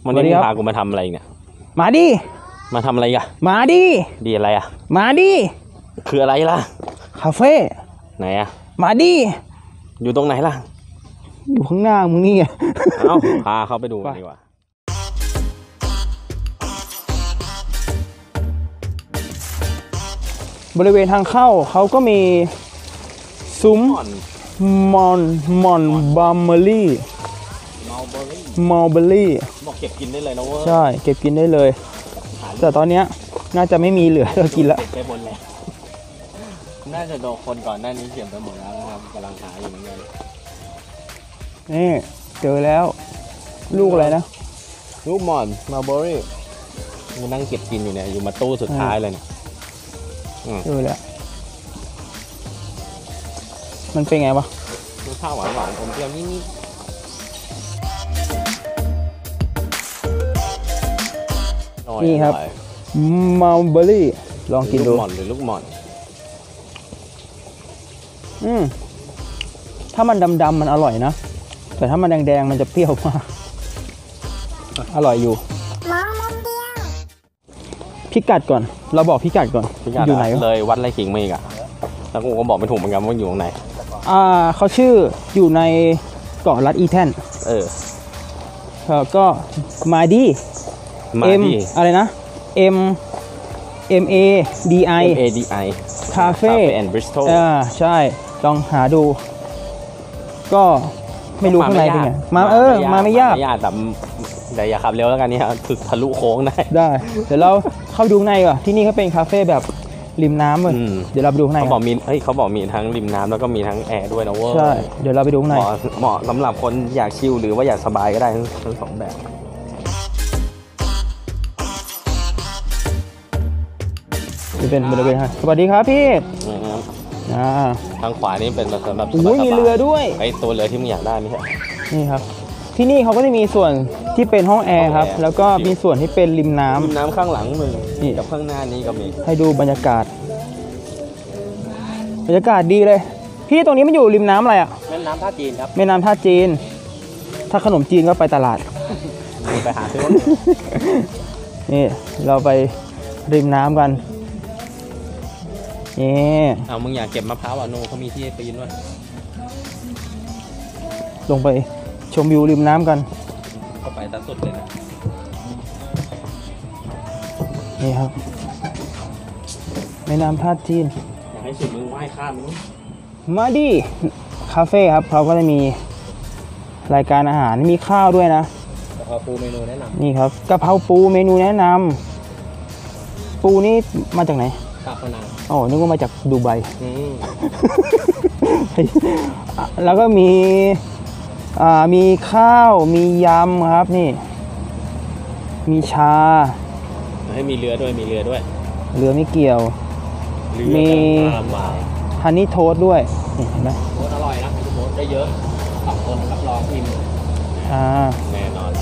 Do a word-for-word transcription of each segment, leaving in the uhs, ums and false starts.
วันนี้พากูมาทำอะไรเนี่ยมาดิมาทำอะไรกันมาดิดีอะไรอ่ะมาดิคืออะไรล่ะคาเฟ่ไหนอ่ะมาดิอยู่ตรงไหนล่ะอยู่ข้างหน้ามึงนี่ไงเอ้าพาเขาไปดูดีกว่าบริเวณทางเข้าเขาก็มีซุ้มมอนมอนบาร์เมอรี่มัลเบอรี่บอกเก็บกินได้เลยนะเว้ยใช่เก็บกินได้เลยแต่ตอนนี้น่าจะไม่มีเหลือเรากินแล้วไปหมดแล้วน่าจะโดนคนก่อนหน้านี้เก็บไปหมดแล้วนะครับกำลังหาอยู่เหมือนกันนี่เจอแล้วลูกอะไรนะลูกมอนมัลเบอรี่กูนั่งเก็บกินอยู่เนี่ยอยู่มาตู้สุดท้ายเลยเนี่ยเจอแล้วมันเป็นไงวะรสชาติหวานหวานอมเปรี้ยวนิดนี่ครับมัลเบอรี่ลองกินดูลูกหม่อนหรือลูกหม่อนอืมถ้ามันดำๆมันอร่อยนะแต่ถ้ามันแดงๆมันจะเปรี้ยวมากอร่อยอยู่พิกัดก่อนเราบอกพิกัดก่อนอยู่ไหนเลยวัดไร่ขิงมาอีกอ่ะแล้วกูก็บอกไม่ถูกเหมือนกันว่าอยู่ตรงไหนอ่าเขาชื่ออยู่ในเกาะลัดอีแทนเออแล้วก็มาดีเอ็มอะไรนะ M M A D I M A D I คาเฟ่แอนด์บริสตอลอ่าใช่ลองหาดูก็ไม่รู้ข้างในเป็นไงมาเออมาไม่ยากไม่ยากแต่แต่อย่าขับเร็วแล้วกันนี่ครับถึกทะลุโค้งได้ได้เดี๋ยวเราเข้าดูข้างในก่อนที่นี่เขาเป็นคาเฟ่แบบริมน้ำเลยเดี๋ยวเราไปดูข้างในเขาบอกมีเฮ้ยเขาบอกมีทั้งริมน้ำแล้วก็มีทั้งแอร์ด้วยนะเว้ยใช่เดี๋ยวเราไปดูข้างในเหมาะสำหรับคนอยากชิลหรือว่าอยากสบายก็ได้ทั้งสองแบบจะเป็นบริเวณฮะสวัสดีครับพี่อ่าทางขวานี่เป็นสำหรับอุ้ยมีเรือด้วยไอตัวเรือที่มึงอยากได้ไม่ใช่นี่ครับที่นี่เขาก็จะมีส่วนที่เป็นห้องแอร์ครับแล้วก็มีส่วนที่เป็นริมน้ำริมน้ำข้างหลังมึงนี่กับข้างหน้านี้ก็มีให้ดูบรรยากาศบรรยากาศดีเลยพี่ตรงนี้มันอยู่ริมน้ำอะไรอ่ะแม่น้ำท่าจีนครับแม่น้ำท่าจีนถ้าขนมจีนก็ไปตลาดไปหาซื้อนี่เราไปริมน้ำกันนี่เอามึงอยากเก็บมะพร้าวอ่ะโนเขามีที่ปีนด้วยลงไปชมวิวริมน้ำกันเข้าไปตัดสุดเลยนะนี่ครับแม่น้ำท่าจีนอยากให้สุดมึงว่ายข้ามมึงมาดิคาเฟ่ครับเขาก็จะมีรายการอาหารมีข้าวด้วยนะกะเพราปูเมนูแนะนำนี่ครับกะเพราปูเมนูแนะนำปูนี่มาจากไหนกาพนังอ๋อนึกว่ามาจากดูไบแล้วก็มีอ่ามีข้าวมียำครับนี่มีชาให้มีเรือด้วยมีเรือด้วยเรือไม่เกี่ยวมีฮันนี่โทสต์ด้วยนี่เห็นไหมโทสต์อร่อยนะโทสต์ได้เยอะสองคนรับรองอิ่มอ่าแน่นอน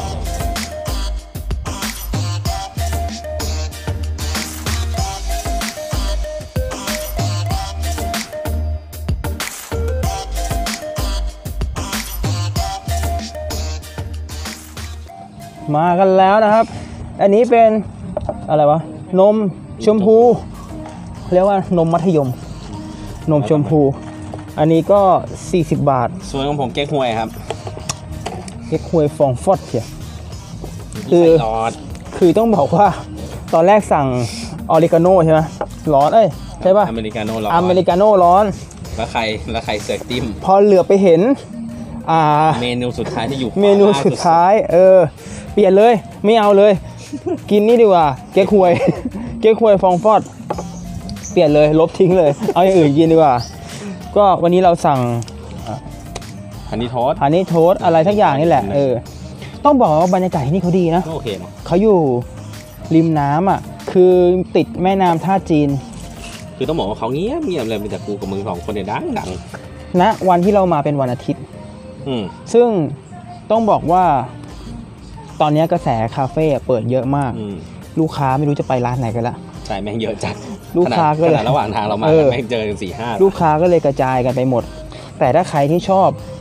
มากันแล้วนะครับอันนี้เป็นอะไรวะนมชมพูเรียกว่านมมัธยมนมชมพูอันนี้ก็สี่สิบบาทส่วนของผมเก๊กฮวยครับเก๊กฮวยฟองฟอดเชียคือคือต้องบอกว่าตอนแรกสั่งออริกาโน่ใช่ไหมร้อนเอ้ยใช่ป่ะอเมริกาโน่ร้อนอเมริกาโน่ร้อนแล้วใครแล้วใครเสิร์ฟติ้มพอเหลือไปเห็นอ่าเมนูสุดท้ายที่อยู่เมนูสุดท้ายเออเปลี่ยนเลยไม่เอาเลยกินนี่ดีกว่าเก๊กฮวยเก๊กฮวยฟองฟอดเปลี่ยนเลยลบทิ้งเลยเอาอย่างอื่นกินดีกว่าก็วันนี้เราสั่งฮันนี่โทสต์ฮันนี่โทสต์อะไรทั้งอย่างนี่แหละเออต้องบอกว่าบรรยากาศที่นี่เขาดีนะโอเคเขาอยู่ริมน้ำอ่ะคือติดแม่น้ำท่าจีนคือต้องบอกว่าเขาเงียบเงียบเลยมีแต่กูกับมึงสองคนเนี่ยดังดังณวันที่เรามาเป็นวันอาทิตย์อืมซึ่งต้องบอกว่าตอนนี้กระแสคาเฟ่เปิดเยอะมากลูกค้าไม่รู้จะไปร้านไหนกันละใช่แม่งเยอะจัดลูกค้าก็เลยระหว่างทางเรามาแม่งเจอกันสี่ห้าลูกค้าก็เลยกระจายกันไปหมดแต่ถ้าใครที่ชอบ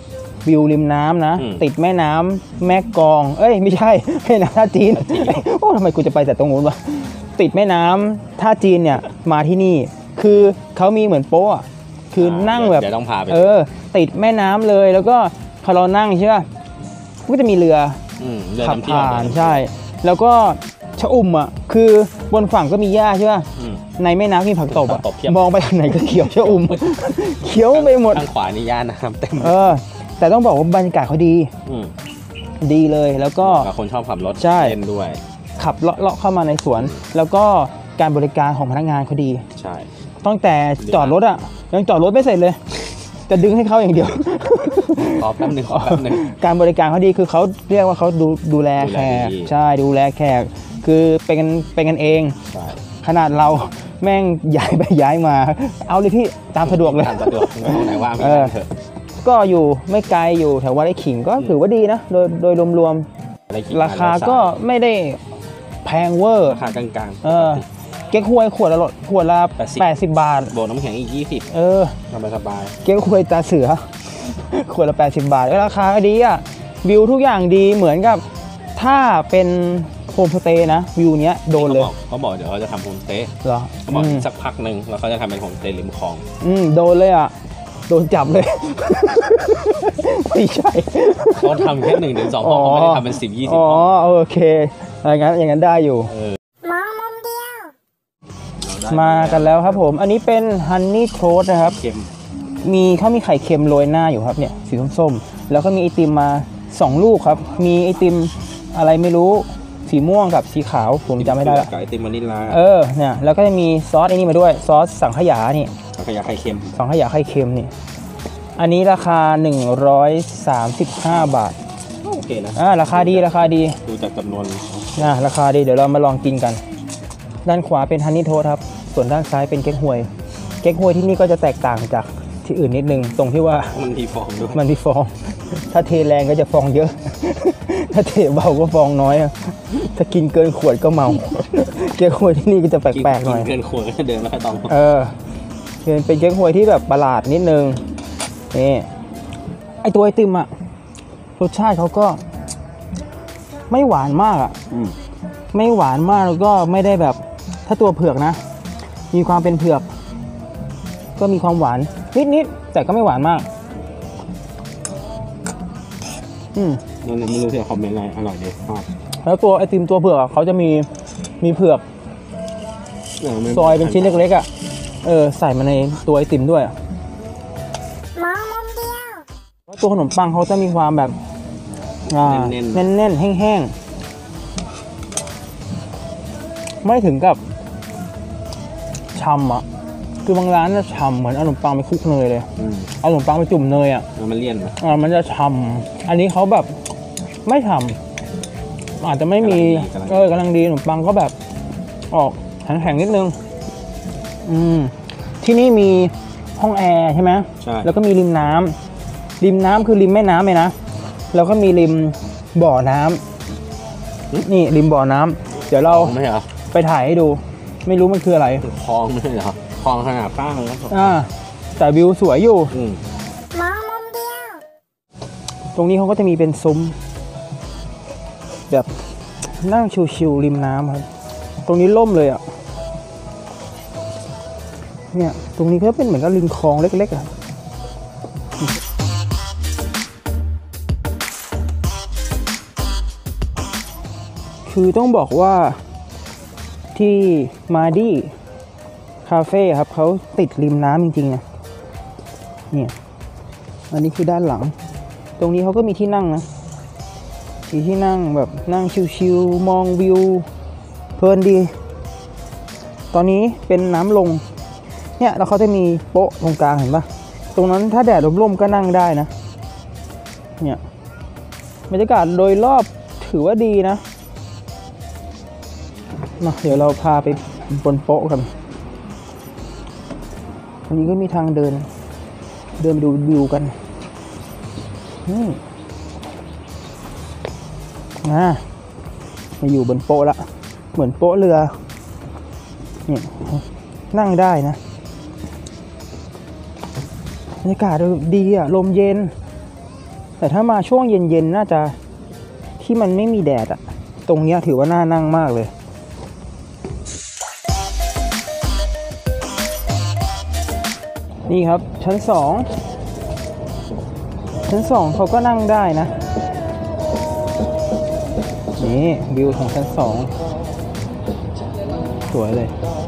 วิวริมน้ำนะติดแม่น้ำแม่กองเอ้ยไม่ใช่แม่น้ำท่าจีนโอ้ทำไมกูจะไปแต่ตรงนู้นวะติดแม่น้ำท่าจีนเนี่ยมาที่นี่คือเขามีเหมือนโป๊ะคือนั่งแบบเออติดแม่น้ำเลยแล้วก็พอเรานั่งใช่ป่ะก็จะมีเรือขับผ่านใช่แล้วก็ชะอุ่มอ่ะคือบนฝั่งก็มีหญ้าใช่ป่ะในแม่น้ำมีผักตบอ่ะมองไปทางไหนก็เขียวชะอุ่มเขียวไปหมดทางขวานี่หญ้านะครับเต็มเออแต่ต้องบอกว่าบรรยากาศเขาดีดีเลยแล้วก็คนชอบขับรถเล่นด้วยขับเลาะเข้ามาในสวนแล้วก็การบริการของพนักงานเขาดีใช่ตั้งแต่จอดรถอ่ะยังจอดรถไม่เสร็จเลยจะดึงให้เขาอย่างเดียวขอแป๊บนึงขอแป๊บนึงการบริการเขาดีคือเขาเรียกว่าเขาดูดูแลแขกใช่ดูแลแขกคือเป็นกันเป็นกันเองขนาดเราแม่งย้ายไปย้ายมาเอาเลยพี่ตามสะดวกเลยตามสะดวกไหนว่าไม่ได้เถอะก็อยู่ไม่ไกลอยู่แถววัดไร่ขิงก็ถือว่าดีนะโดยโดยรวมๆราคาก็ไม่ได้แพงเวอร์ราคากลางๆเออเก๊กฮวยขวดละขวดละแปดสิบบาทโบน้ำแข็งอีกยี่สิบเออสบายเก๊กฮวยตาเสือขวดละแปดสิบบาทราคาดีอ่ะวิวทุกอย่างดีเหมือนกับถ้าเป็นโฮมสเตย์นะวิวเนี้ยโดนเลยเขาบอกเดี๋ยวเขาจะทำโฮมสเตย์เหรอเขาบอกสักพักหนึ่งแล้วเขาจะทำเป็นโฮมสเตย์ริมคลองอืมโดนเลยอ่ะโดนจับเลยไม่ใช่เขาทำแค่หนึ่งถึงสองห้องเขาไม่ได้ทำเป็นสิบยี่สิบอ๋อโอเคอย่างนั้นอย่างนั้นได้อยู่มากันแล้วครับผมอันนี้เป็นฮันนี่โทสต์นะครับมีเขามีไข่เค็มโรยหน้าอยู่ครับเนี่ยสีส้มๆแล้วก็มีไอติมมาสองลูกครับมีไอติมอะไรไม่รู้สีม่วงกับสีขาวผมจำไม่ได้ละไอติมวานิลลาเออเนี่ยแล้วก็จะมีซอสไอ้นี่มาด้วยซอสสังขยานี่สังขยาไข่เค็มสังขยาไข่เค็มนี่อันนี้ราคาหนึ่งร้อยสามสิบห้าบาทโอเคนะอ่าราคาดีราคาดีดูจากจำนวนนะราคาดีเดี๋ยวเรามาลองกินกันด้านขวาเป็นฮันนี่โทสต์ครับส่วนด้านซ้ายเป็นเก๊กฮวยเก๊กฮวยที่นี่ก็จะแตกต่างจากที่อื่นนิดนึงตรงที่ว่ามันมีฟองด้วยมันมีฟองถ้าเทแรงก็จะฟองเยอะถ้าเทเบาก็ฟองน้อยถ้ากินเกินขวดก็เมาเก๊กฮวยที่นี่ก็จะแปลกๆหน่อยกินเกินขวดก็จะเดินไม่ค่อยตรงเออเป็นเก๊กฮวยที่แบบประหลาดนิดนึงนี่ไอตัวไอติมอะรสชาติเขาก็ไม่หวานมากอะไม่หวานมากแล้วก็ไม่ได้แบบถ้าตัวเผือกนะมีความเป็นเผือกก็มีความหวานนิดๆแต่ก็ไม่หวานมากอืมนั่นไม่รู้จะคอมเมนต์อะไรอร่อยดีชอบแล้วตัวไอติมตัวเผือกเขาจะมีมีเผือกซอยเป็นชิ้นเล็กๆอ่ะเออใส่มาในตัวไอติมด้วยตัวขนมปังเขาจะมีความแบบแน่นๆแห้งๆไม่ถึงกับฉ่ำอ่ะคือบางร้านจะฉ่ำเหมือนขนมปังไปคลุกเนยเลยเอาขนมปังไปจุ่มเนยอ่ะมันเลี่ยนไหมอ่ามันจะฉ่ำอันนี้เขาแบบไม่ฉ่ำอาจจะไม่มีเออกำลังดีขนมปังก็แบบออกแข็งๆนิดนึงอืมที่นี่มีห้องแอร์ใช่ไหมใช่แล้วก็มีริมน้ำริมน้ำคือริมแม่น้ำเลยนะแล้วก็มีริมบ่อน้ำนี่ริมบ่อน้ำเดี๋ยวเราไปถ่ายให้ดูไม่รู้มันคืออะไรคลองไม่ใช่เหรอคลองขนาดกว้างแล้วอ่าแต่วิวสวยอยู่ตรงนี้เขาก็จะมีเป็นซุ้มแบบนั่งชิวๆริมน้ำครับตรงนี้ล่มเลยอ่ะเนี่ยตรงนี้ก็เป็นเหมือนกับริมคลองเล็กๆอ่ะคือต้องบอกว่าที่มาดี้คาเฟ่ครับเขาติดริมน้ำจริงๆนะเนี่ยอันนี้คือด้านหลังตรงนี้เขาก็มีที่นั่งนะมีที่นั่งแบบนั่งชิวๆมองวิวเพลินดีตอนนี้เป็นน้ำลงเนี่ยแล้วเขาจะมีโป๊ะตรงกลางเห็นปะตรงนั้นถ้าแดดร่มๆก็นั่งได้นะเนี่ยบรรยากาศโดยรอบถือว่าดีนะมาเดี๋ยวเราพาไปบนโป๊ะกันวันนี้ก็มีทางเดินเดินไปดูวิวกันนี่นะมาอยู่บนโป๊ะละเหมือนโป๊ะเรือนี่นั่งได้นะบรรยากาศดีอ่ะลมเย็นแต่ถ้ามาช่วงเย็นๆน่าจะที่มันไม่มีแดดอะตรงเนี้ยถือว่าน่านั่งมากเลยนี่ครับชั้นสองชั้นสองเขาก็นั่งได้นะนี่วิวของชั้นสองสวยเลย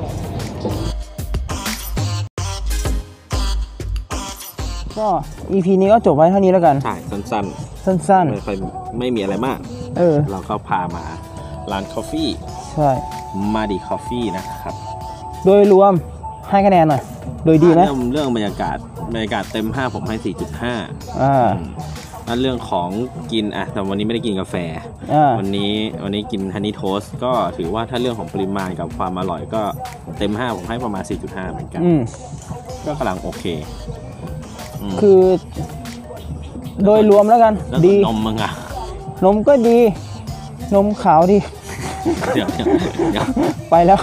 ก็ อี พี นี้ก็จบไว้เท่านี้แล้วกันใช่สั้นสั้นๆไม่ค่อยไม่มีอะไรมากเออเราก็พามาร้านกาแฟใช่มาดีคอฟฟี่นะครับโดยรวมให้คะแนนหน่อยโดยดีไหมเรื่องเรื่องบรรยากาศบรรยากาศเต็มห้าผมให้ สี่จุดห้าอ่าแล้วเรื่องของกินอะแต่วันนี้ไม่ได้กินกาแฟวันนี้วันนี้กินฮันนี่โทสก็ถือว่าถ้าเรื่องของปริมาณกับความอร่อยก็เต็มห้าผมให้ประมาณ สี่จุดห้า เหมือนกันก็กำลังโอเคคือโดยรวมแล้วกันดีนมมึงอะนมก็ดีนมขาวดีเดี๋ยวเดี๋ยวไปแล้ว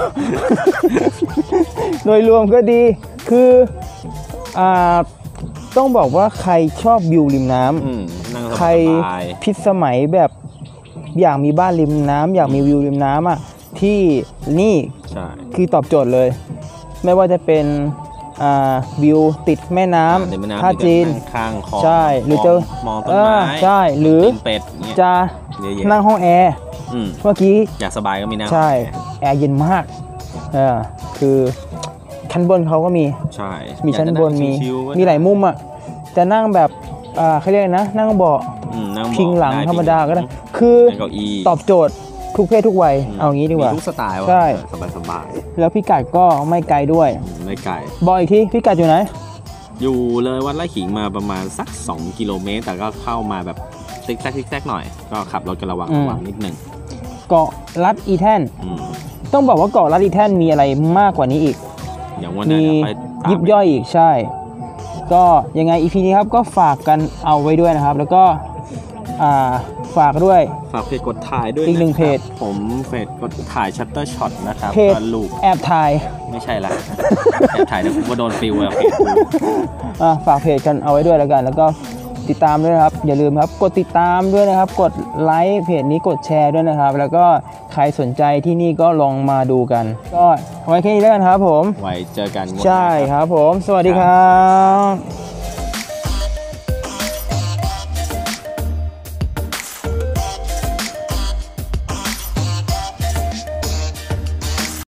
โดยรวมก็ดีคืออ่าต้องบอกว่าใครชอบวิวริมน้ำใครพิษสมัยแบบอยากมีบ้านริมน้ำอยากมีวิวริมน้ำอ่ะที่นี่คือตอบโจทย์เลยไม่ว่าจะเป็นวิวติดแม่น้ำท่าจีนใช่หรือจะมองต้นไม้ใช่หรือจะนั่งห้องแอร์เมื่อกี้อยากสบายก็มีนะใช่แอร์เย็นมากอ่าคือชั้นบนเขาก็มีใช่มีชั้นบนมีมีหลายมุมอ่ะจะนั่งแบบอ่าเขาเรียกนะนั่งเบาะพิงหลังธรรมดาก็ได้คือตอบโจทย์ทุกเพศทุกวัยเอางี้ดีกว่าทุกสไตล์ใช่สบายสบายแล้วพิกัดก็ไม่ไกลด้วยไม่ไกลบอกอีกทีพิกัดอยู่ไหนอยู่เลยวัดไร่ขิงมาประมาณสักสองกิโลเมตรแต่ก็เข้ามาแบบซิกแซกซิกแซกหน่อยก็ขับรถกันระวังระวังนิดนึงเกาะลัดอีแท่นต้องบอกว่าเกาะลัดอีแท่นมีอะไรมากกว่านี้อีกมียิบย่อยอีกใช่ก็ยังไง อี พี นี้ครับก็ฝากกันเอาไว้ด้วยนะครับแล้วก็ฝากด้วยฝากเพจกดถ่ายด้วยอีกหนึ่งเพจผมเพจกดถ่ายชัตเตอร์ช็อตนะครับเพจลูกแอบถ่ายไม่ใช่ละแอบถ่ายเดี๋ยวผมก็โดนฟิวแล้วเพจกูฝากเพจกันเอาไว้ด้วยแล้วกันแล้วก็ติดตามด้วยนะครับอย่าลืมครับกดติดตามด้วยนะครับกดไลค์เพจนี้กดแชร์ด้วยนะครับแล้วก็ใครสนใจที่นี่ก็ลองมาดูกันก็ไว้แค่นี้แล้วกันครับผมไว้เจอกันใช่ครับผมสวัสดีครับ